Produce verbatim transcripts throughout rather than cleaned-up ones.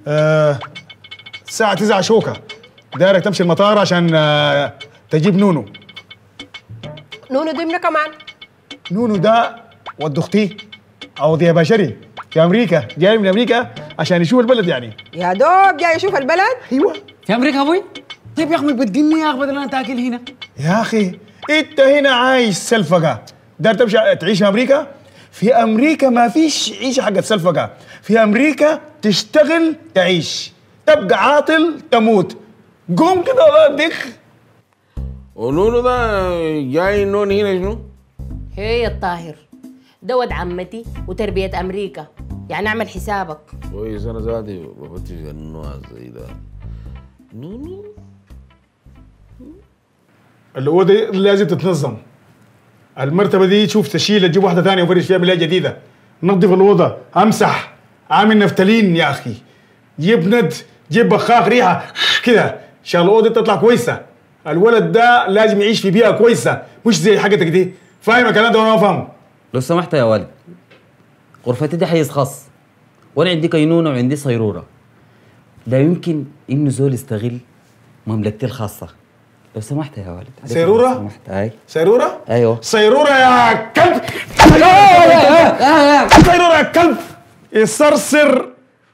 آه الساعة تسعة شوكة، دايرك تمشي المطار عشان آه تجيب نونو. نونو دي منو كمان؟ نونو ده ود اختي عوضية بشري في امريكا، جاي من امريكا عشان يشوف البلد يعني. يا دوب جاي يشوف البلد؟ ايوه. في امريكا ابوي؟ طيب يا اخي بدلني يا اخي بدل ما تاكل هنا. يا اخي انت هنا عايش سلفقة، دار تمشي تعيش في امريكا؟ في امريكا ما فيش عيشه حقت سلفقة، في امريكا تشتغل تعيش، تبقى عاطل تموت. قوم كده والله دخ. ونونو ده جاي نون هنا شنو؟ هي يا الطاهر، ده ود عمتي وتربية أمريكا، يعني اعمل حسابك. كويس، أنا ذاتي بفتش النوع زي ده. نونو؟ الأوضة دي لازم تتنظم. المرتبة دي تشوف تشيلها، تجيب واحدة ثانية وفرش فيها ملاية جديدة. نظف الأوضة، أمسح، عامل نفتالين يا أخي. جيب ند، جيب بخاخ ريحة كده، عشان الأوضة تطلع كويسة. الولد ده لازم يعيش في بيئة كويسة، مش زي حاجتك دي. فاهم الكلام ده ولا ما فاهم؟ لو سمحت يا والد، غرفتي دي حيز خاص، وانا عندي كينونه وعندي صيروره. لا يمكن انه زول يستغل مملكتي الخاصه. لو سمحت يا والد. صيروره؟ لو سمحت. اي صيروره؟ ايوه صيروره يا كلب. صيروره يا كلب يصرصر.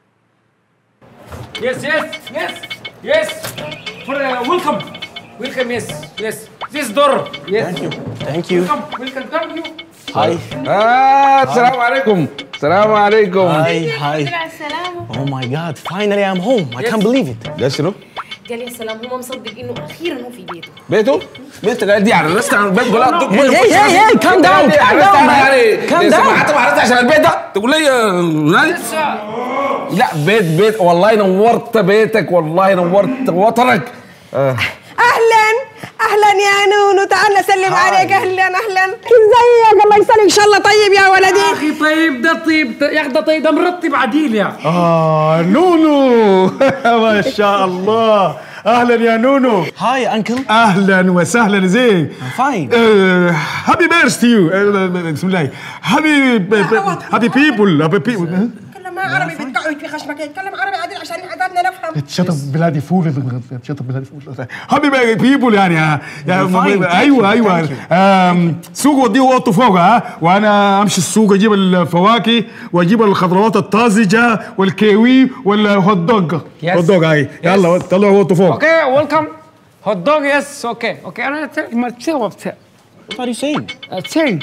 Yes, yes, yes, yes. For uh, welcome, welcome. Yes, yes. This door. Yes. Thank you. Thank you. Welcome, welcome. Thank you. Hi. آه السلام عليكم. السلام عليكم. Hi. Hi. Oh my God! Finally, I'm home. I can't believe it. ده شنو؟ قال يا سلام، هو مصدق إنه أخيراً هو في بيته. بيته؟ بيته قاعد دي على الرست عن البيت ولا Hey, hey, hey, hey! Calm down, calm down, man. Calm down. سمعت وعرفت عشان البيت ده تقول لي نادي؟ لا بيت بيت والله نورت بيتك، والله نورت وطنك. اهلا اهلا يا نونو، تعال نسلم عليك. اهلا اهلا، ازيك؟ الله يسلمك، ان شاء الله طيب يا ولدي. يا أخي طيب ده طيب يا أخي، ده طيب ده مرتب عديل يا أخي. آه نونو ما شاء الله. أهلا يا نونو. Hi, uncle. أهلا وسهلا. زين. I'm fine. هابي بيرث تو يو. بسم الله. هابي هابي بيبل هابي بيبل. كلم عربي بتقعد في خشمك، اتكلم عربي عادل عشان عاداتنا نفهم. شطب بلادي فول، شطب بلادي فول. هابي بيبل يعني يا fine. ايوه ايوه. سوق وديه وطوا فوق، ها، وانا امشي السوق اجيب الفواكه واجيب الخضروات الطازجه والكيوي والهوت دوغ. هوت دوغ هاي، يلا طلعوا وطوا فوق. Okay, welcome. Hot dog, yes. Okay, okay. أنا ما تسوى بتاع. What are you saying? saying.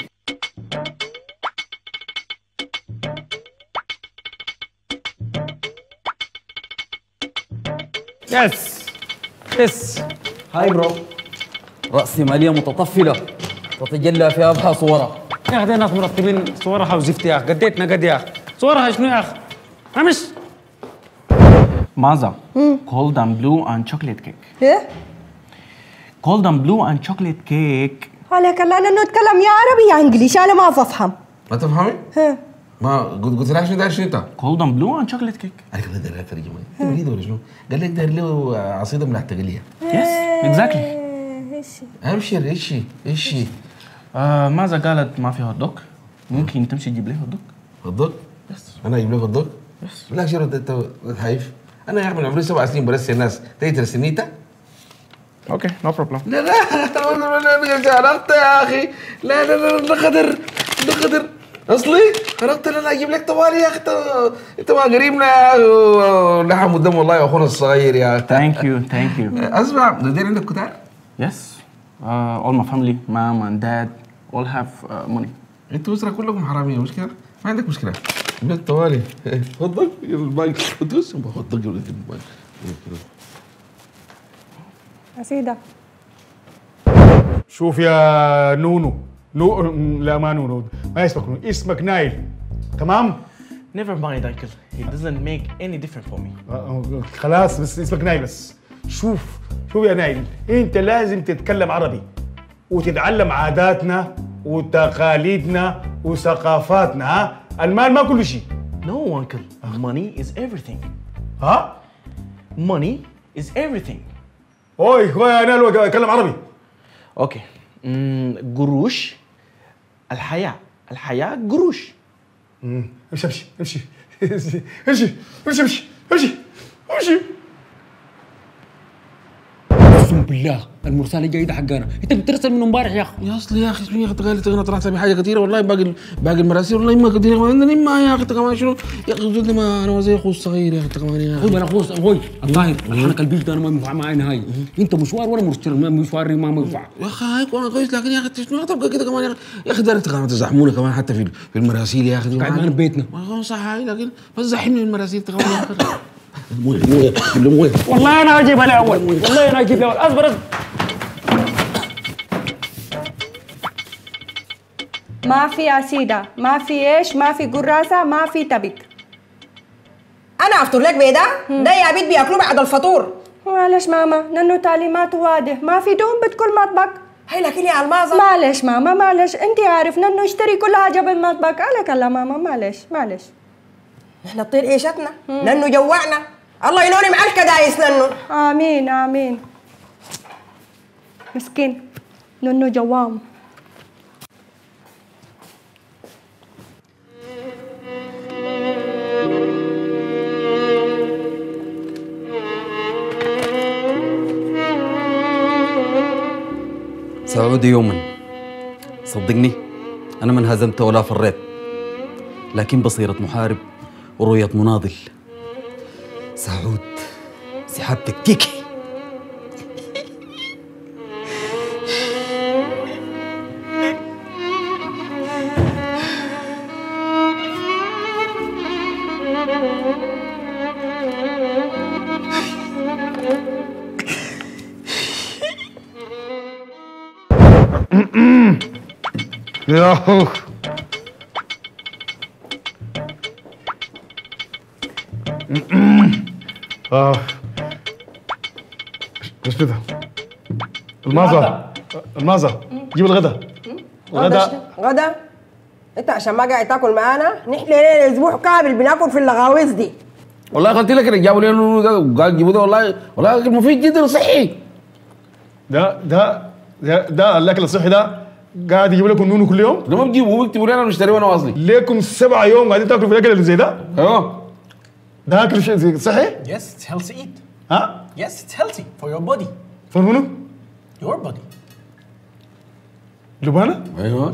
Yes. Yes. هاي برو. رأسمالية متطفلة تتجلى في أبهى صورها. يا أخي ناس مرتبين صورها وزفت يا أخي، قديتنا قد يا أخي. صورها شنو يا أخي؟ أمس. Maza. Cold and blue and chocolate cake. ايه؟ Cold and blue and chocolate cake. عليك الله، لانه اتكلم يا عربي يا انجليش، انا ما بفهم. ما تفهمي؟ ها ما قلت قلت لها شنو داير شنو انت؟ Cold and blue and chocolate cake. انا كمان داير لها ترجمه، انت مريض ولا شنو؟ قال لك داير له عصيده من التقليه. Yes, exactly. ايش؟ ابشر. ايش ايش آه ماذا قالت ما في هوت دوغ؟ ممكن تمشي تجيب لي هوت دوغ؟ هوت دوغ؟ يس. انا اجيب لك هوت دوغ؟ يس. لا شرط انت هايف. انا يا اخي من عمري سبع سنين برسي الناس، تيجي ترسيني انت؟ اوكي نو بروبلم. لا لا خرجت يا اخي. لا لا لا ده خضر، ده خضر اصلي. خرجت. لا لا اجيب لك طوالي يا اخي. انت ما قريبنا يا اخي، لحم والدم والله يا اخونا الصغير يا اخي. ثانك يو ثانك يو. اسمع، داير عندك كتار؟ يس. all my family, mom and dad all have uh, money. انتوا اسره كلكم حراميه، مش كده؟ ما عندك مشكله. اجيب لك طوالي. اتفضل يا البنك. اتفضل اتفضل يا البنك. يا سيدة. شوف يا نونو. نو لا ما نونو، ما اسمك نونو، اسمك نايل. تمام؟ Never mind uncle. It doesn't make any difference for me. خلاص بس اسمك نايل بس. شوف شوف يا نايل، انت لازم تتكلم عربي وتتعلم عاداتنا وتقاليدنا وثقافاتنا، ها؟ المال ما كل شيء. No uncle. Money is everything. ها؟ Money is everything. اوي هو يا نايل اتكلم عربي. اوكي. امم قروش. الحياة الحياة قروش. امم امشي امشي امشي امشي امشي امشي امشي امشي. اقسم بالله المرسال الجاي ده حقنا، انت بترسل من امبارح يا اخي. يا اصلي يا اخي اسمي يا اخي تقال انا طلعت في حاجه كثيره والله. باقي باقي المراسيل والله ما كثير عندنا ما يا اخي كمان شنو يا اخي زود ما انا زي اخوي الصغير يا اخي كمان يا اخوي انا اخوي اخوي الطاهر الحركه البيج ده انا ما ينفع معي نهائي. انت مشوار وانا مرسل مشواري ما ينفع يا اخي هيك وانا كويس لكن يا اخي شنو تبقى كده كمان يا اخي يا اخي دارت كمان تزحمونا كمان حتى في في المراسيل يا اخي قاعد معنا ببيتنا. ما صح هاي لكن بس زحمني المراسيل كمان يا اخي. مويه مويه جيب لي مويه. والله انا اجيبها الاول والله انا اجيبها الاول. اصبر اصبر. ما في عسيدة، ما في ايش، ما في قراسة، ما في تبك. انا افطر لك بيه ده؟ ده يا بيت بياكلوه بعد الفطور. معلش ماما، ننو تعليماته واضح، ما في دهون بدكل مطبخ. هي لكن يا الماظة. معلش ماما معلش، انت عارف ننو اشتري كل حاجة بالمطبخ، عليك الله ماما معلش معلش. احنا نطير عيشتنا، ننو جوعنا، الله يلوني مع الكدايس ننو. امين امين. مسكين ننو جوام. سأعود يوما، صدقني أنا ما انهزمت ولا فريت، لكن بصيرة محارب ورؤية مناضل. سأعود سحاب تكتيكي. يا اخ اه ايش كده؟ المازة المازة جيب الغداء. غدا غدا انت عشان ما قاعد تاكل معانا، نحن لنا اسبوع كامل بناكل في اللغاويز دي. والله قلت لك انك جابوا لي النونو ده وقال جيبوا ده والله والله اكل مفيد جدا صحي. ده ده ده, ده الاكل الصحي ده قاعد يجيب لكم نونو كل يوم؟ ده ما بتجيبوا بيكتبوا لي انا بنشتريه انا واصلي. ليكم سبعة يوم قاعدين تاكلوا في الاكل اللي زي ده؟ ايوه. ده اكل شيء صحي؟ Yes, it's healthy eat. ها؟ Yes, it's healthy for your body. فور منو؟ Your body. لبانة؟ ايوه.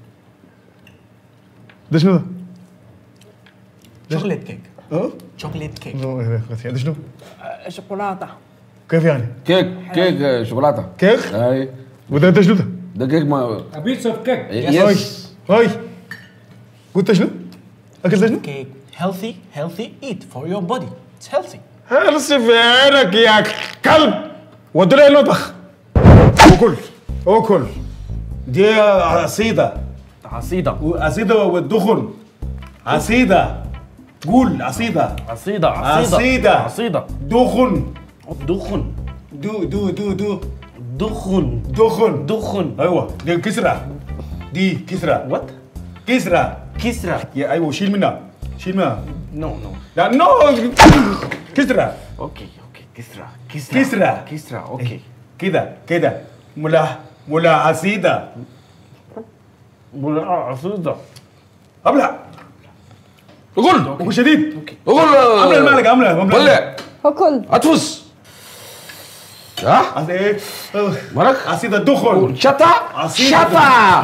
ده شنو ده؟ Chocolate cake. اه؟ Chocolate cake. ده شنو؟ شوكولاتة. كيف يعني؟ كيك كيك شوكولاته. كيك؟ اي. وده ده شنو ده؟ ده كيك ما A piece of cake. يس. هاي قلت شنو؟ اكل ده شنو؟ Cake. Healthy, healthy eat for your body. It's healthy. هلس في عينك يا كلب. ودوا لي المطبخ. وكل وكل دي عصيدة عصيدة عصيدة والدخن عصيدة قول عصيدة عصيدة عصيدة عصيدة عصيدة دخن دخن دو دو دو دو دخن دخن دخن ايوه دي كسرة دي كسرة وات كسرة كسرة يا ايوه شيل منها شيل منها نو نو لا نو كسرة اوكي اوكي كسرة كسرة كسرة كسرة اوكي كده كده ملا ملا عصيدة ولا عصيدة ابلع قول وكل شديد قول عمل المالك عمله ولا وكل اتفس ها عصيدة ايه مالك عصيدة دخن شطة عصيدة شطة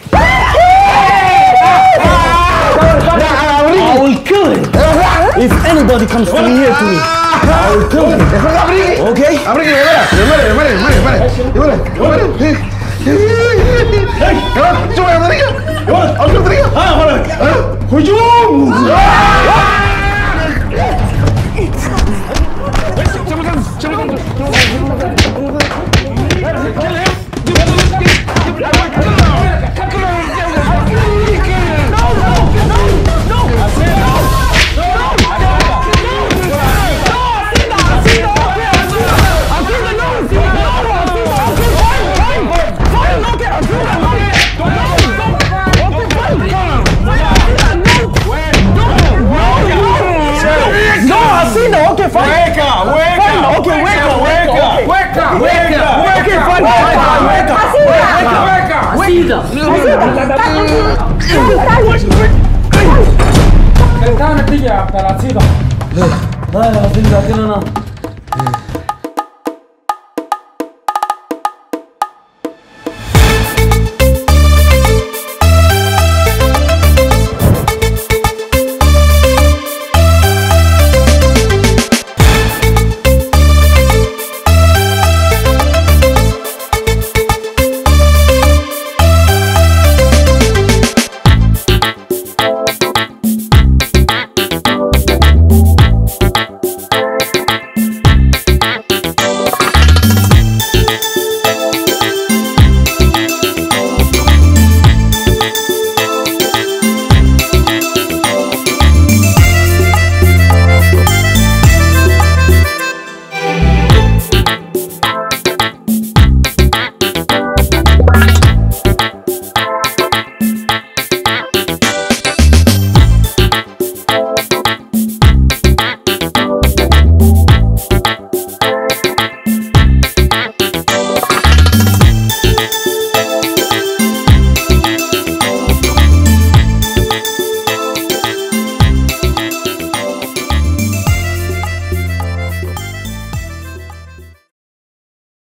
I will kill him. If anybody comes from here to me, I will kill him. Okay? أمريكي يا ولد يا ولد يا ولد يا ولد يا ولد يا ولد شوف يا أمريكا يا ولد أشوف أمريكا ها غلط هجوم كانت تيجي يا عبد العزيز والله العظيم لكن انا